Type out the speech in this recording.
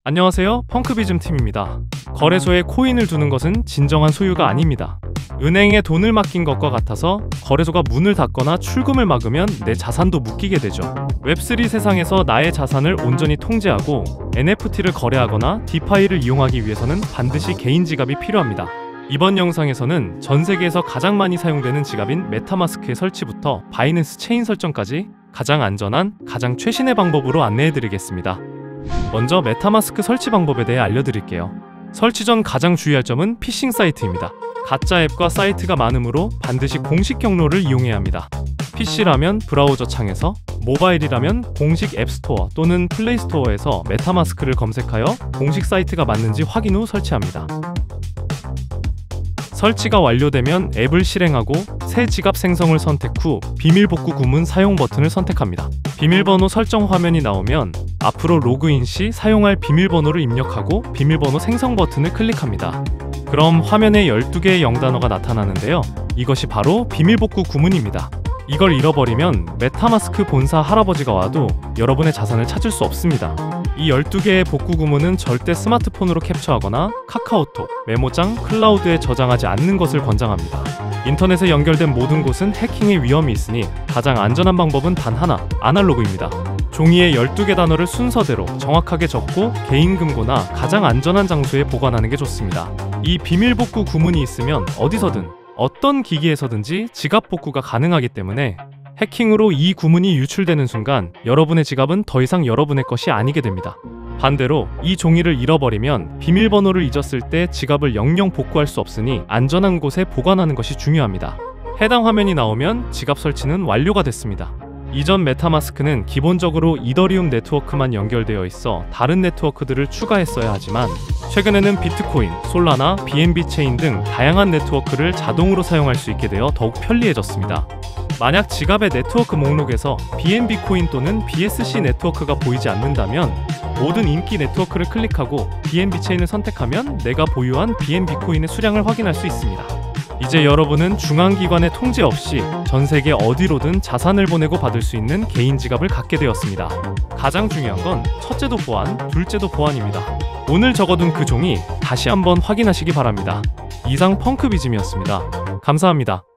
안녕하세요, 펑크비즘 팀입니다. 거래소에 코인을 두는 것은 진정한 소유가 아닙니다. 은행에 돈을 맡긴 것과 같아서 거래소가 문을 닫거나 출금을 막으면 내 자산도 묶이게 되죠. 웹3 세상에서 나의 자산을 온전히 통제하고 NFT를 거래하거나 디파이를 이용하기 위해서는 반드시 개인 지갑이 필요합니다. 이번 영상에서는 전 세계에서 가장 많이 사용되는 지갑인 메타마스크의 설치부터 바이낸스 체인 설정까지 가장 안전한, 가장 최신의 방법으로 안내해드리겠습니다. 먼저 메타마스크 설치 방법에 대해 알려드릴게요. 설치 전 가장 주의할 점은 피싱 사이트입니다. 가짜 앱과 사이트가 많으므로 반드시 공식 경로를 이용해야 합니다. PC라면 브라우저 창에서, 모바일이라면 공식 앱스토어 또는 플레이스토어에서 메타마스크를 검색하여 공식 사이트가 맞는지 확인 후 설치합니다. 설치가 완료되면 앱을 실행하고 새 지갑 생성을 선택 후 비밀복구 구문 사용 버튼을 선택합니다. 비밀번호 설정 화면이 나오면 앞으로 로그인 시 사용할 비밀번호를 입력하고 비밀번호 생성 버튼을 클릭합니다. 그럼 화면에 12개의 영단어가 나타나는데요. 이것이 바로 비밀복구 구문입니다. 이걸 잃어버리면 메타마스크 본사 할아버지가 와도 여러분의 자산을 찾을 수 없습니다. 이 12개의 복구 구문은 절대 스마트폰으로 캡처하거나 카카오톡, 메모장, 클라우드에 저장하지 않는 것을 권장합니다. 인터넷에 연결된 모든 곳은 해킹의 위험이 있으니 가장 안전한 방법은 단 하나, 아날로그입니다. 종이에 12개 단어를 순서대로 정확하게 적고 개인 금고나 가장 안전한 장소에 보관하는 게 좋습니다. 이 비밀복구 구문이 있으면 어디서든 어떤 기기에서든지 지갑 복구가 가능하기 때문에 해킹으로 이 구문이 유출되는 순간 여러분의 지갑은 더 이상 여러분의 것이 아니게 됩니다. 반대로 이 종이를 잃어버리면 비밀번호를 잊었을 때 지갑을 영영 복구할 수 없으니 안전한 곳에 보관하는 것이 중요합니다. 해당 화면이 나오면 지갑 설치는 완료가 됐습니다. 이전 메타마스크는 기본적으로 이더리움 네트워크만 연결되어 있어 다른 네트워크들을 추가했어야 하지만 최근에는 비트코인, 솔라나, BNB 체인 등 다양한 네트워크를 자동으로 사용할 수 있게 되어 더욱 편리해졌습니다. 만약 지갑의 네트워크 목록에서 BNB 코인 또는 BSC 네트워크가 보이지 않는다면 모든 인기 네트워크를 클릭하고 BNB 체인을 선택하면 내가 보유한 BNB 코인의 수량을 확인할 수 있습니다. 이제 여러분은 중앙기관의 통제 없이 전 세계 어디로든 자산을 보내고 받을 수 있는 개인 지갑을 갖게 되었습니다. 가장 중요한 건 첫째도 보안, 둘째도 보안입니다. 오늘 적어둔 그 종이 다시 한번 확인하시기 바랍니다. 이상 펑크비즘이었습니다. 감사합니다.